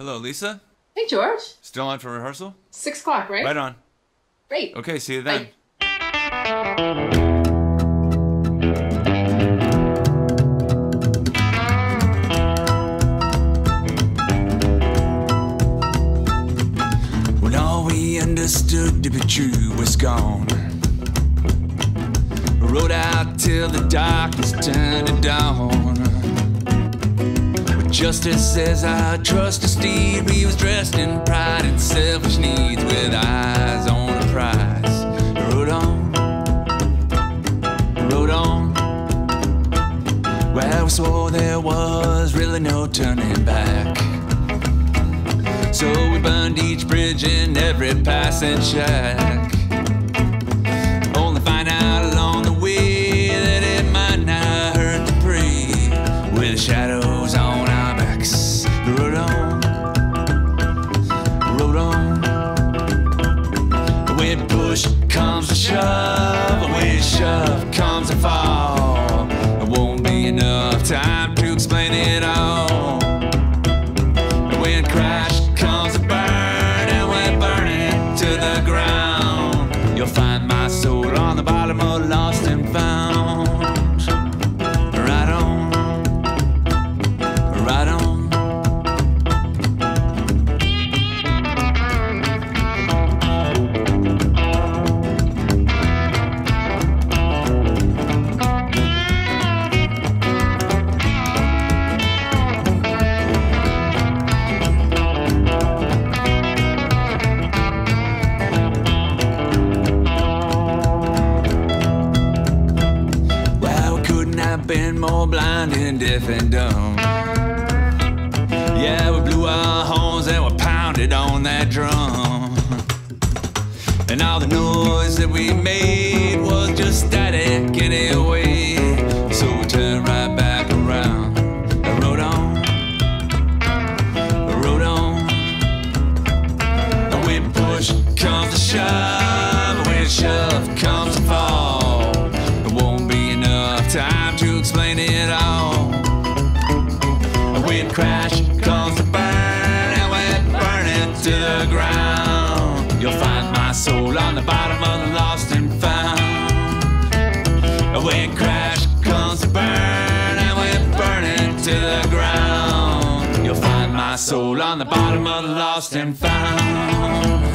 Hello, Lisa? Hey, George. Still on for rehearsal? 6 o'clock, right? Right on. Great. Okay, see you then. Bye. When all we understood to be true was gone, rode out till the darkness turned to dawn. With justice as our trusted steed, we was dressed in pride and selfish needs, with eyes on the prize. Rode on, rode on. Well, we swore there was really no turning back. So we burned each bridge and every passing shack, only find out along the way that it might not hurt to pray. With the shadows on our backs, rode on, rode on. When push comes to shove, when shove comes to fall, it won't be enough time to explain it all. When crash comes to burn and we're burning to the ground, you'll find my soul on the bottom of Lost and Found. Right on, right on. Been more blind and deaf and dumb. Yeah, we blew our horns and we pounded on that drum, and all the noise that we made was just static anyway. So we turned right back around and rode on, rode on. And when push comes to shove, when shove comes to fall, it won't be enough time to explain it all. When crash comes to burn and we're burning to the ground, you'll find my soul on the bottom of the Lost and Found. When crash comes to burn and we're burning to the ground, you'll find my soul on the bottom of the Lost and Found.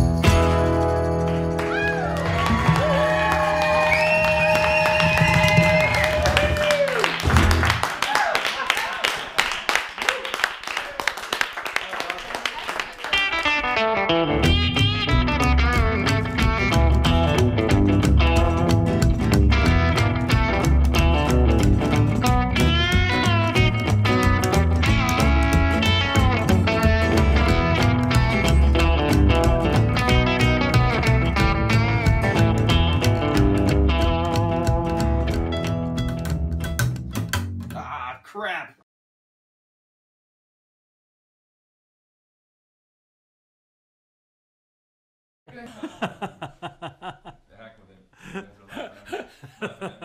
Crap. The heck with it.